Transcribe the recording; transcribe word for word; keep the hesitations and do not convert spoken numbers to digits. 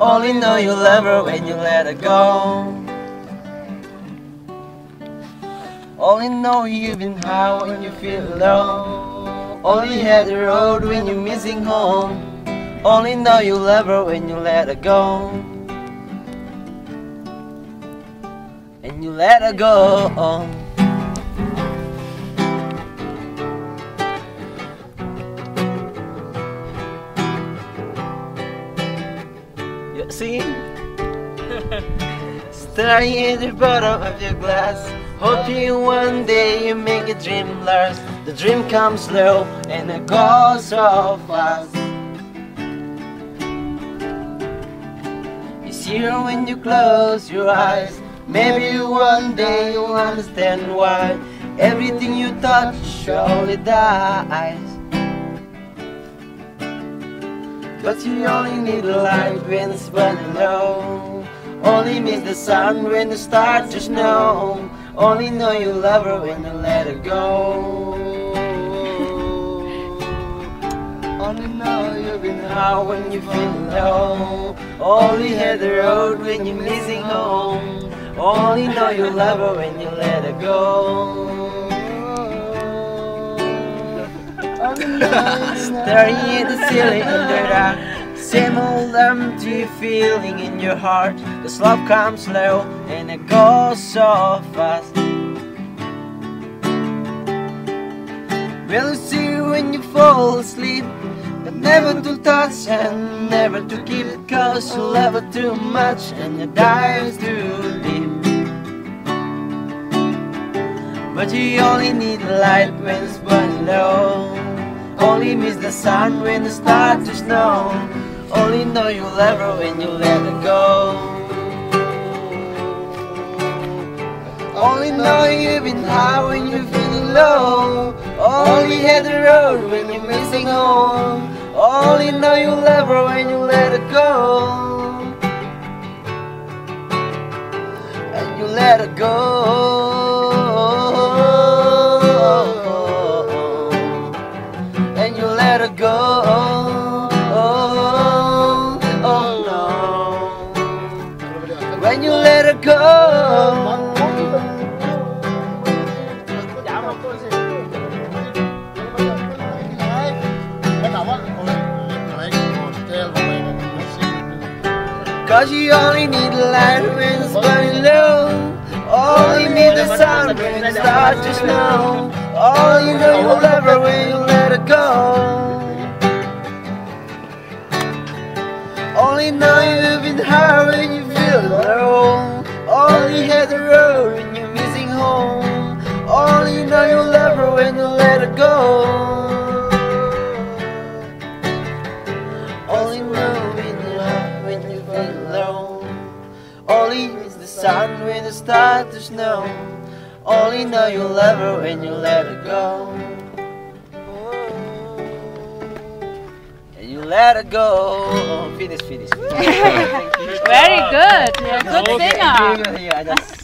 Only know you love her when you let her go. Only know you've been high when you feel low. Only had the road when you're missing home. Only know you love her when you let her go. And you let her go. You see? Staring at the bottom of your glass, hoping one day you make a dream last. The dream comes slow and it goes so fast. You see her when you close your eyes. Maybe one day you'll understand why everything you touch surely dies. But you only need the light when it's burning low. Only miss the sun when it starts to snow. Only know you love her when you let her go. Only know you've been high when you feel low. Only hit the road when you're missing home. Only know you love her when you let her go. Staring at the ceiling in the dark, same old empty feeling in your heart. The love comes slow and it goes so fast. Will you see when you fall asleep, but never to touch and never to keep it close. You love her too much and your dive's too deep. But you only need the light when it's burning low. Only miss the sun when it starts to snow. Only know you love her when you let her go. Only know you've been high when you're feeling low. Only hit the road when you're missing home. Only know you love her when you let her go. And you let her go. And you let her go. Oh, oh no. When you let her go. Cause you only need the light when it's burning low. Only need the sun when it starts to snow. Only know you love her when you let her go. Only know you've been high when you feel low. Only hit the road when you're missing home. Only know you love her when you let her go. Only know in love when you feel low. Only miss the sun when it starts to snow. Only know you love her when you let her go. And you let her go. Finish, finish. Very good. You're a good singer. Yeah, I just